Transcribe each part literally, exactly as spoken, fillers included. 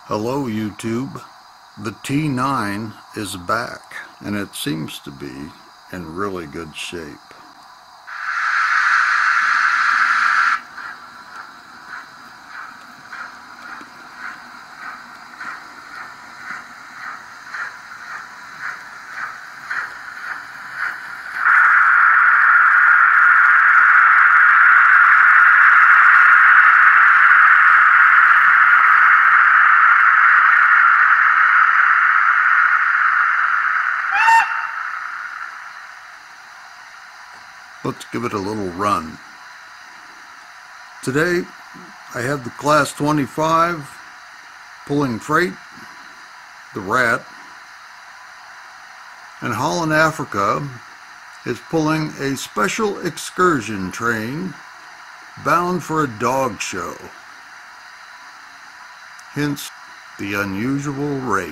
Hello YouTube. The T nine is back and it seems to be in really good shape. Let's give it a little run. Today I have the class twenty-five pulling freight, the Rat, and Holland, Africa is pulling a special excursion train bound for a dog show. Hence the unusual rake.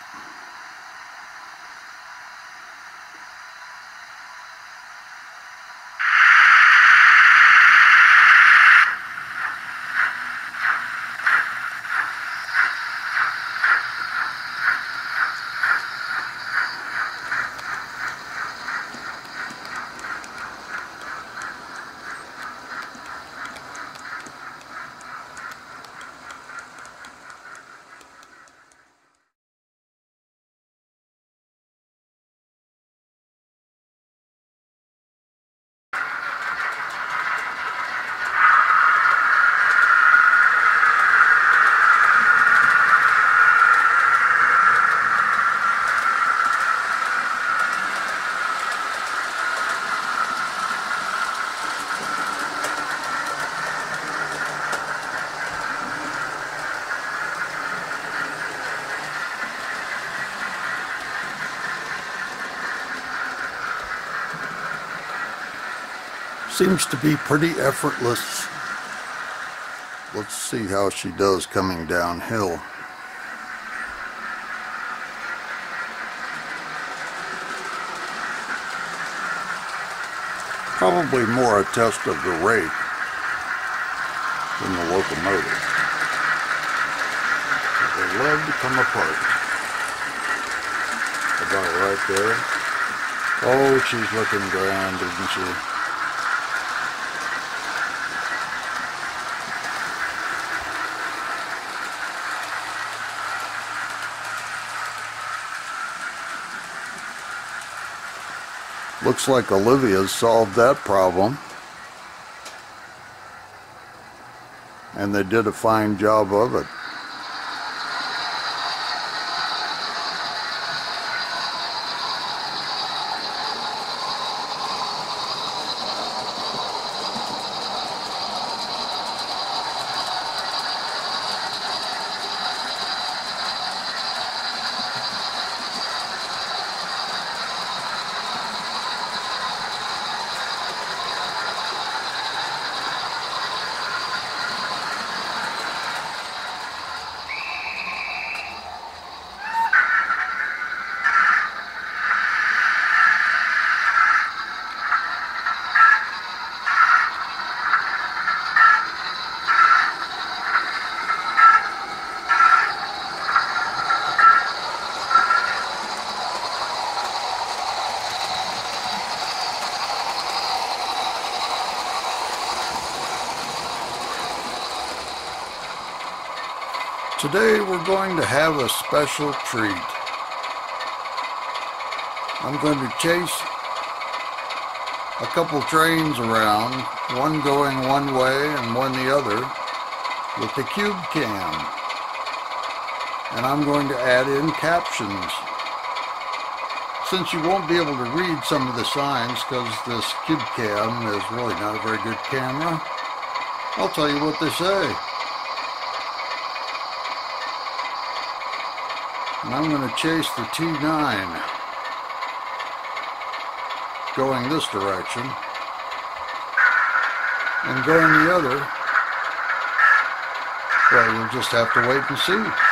Seems to be pretty effortless. Let's see how she does coming downhill. Probably more a test of the rake than the locomotive. They love to come apart. About right there. Oh, she's looking grand, isn't she? Looks like Olivia's solved that problem. And they did a fine job of it. Today we're going to have a special treat. I'm going to chase a couple trains around, one going one way and one the other, with the cube cam. And I'm going to add in captions. Since you won't be able to read some of the signs because this cube cam is really not a very good camera, I'll tell you what they say. And I'm going to chase the T nine going this direction and going the other. Well, you'll just have to wait and see.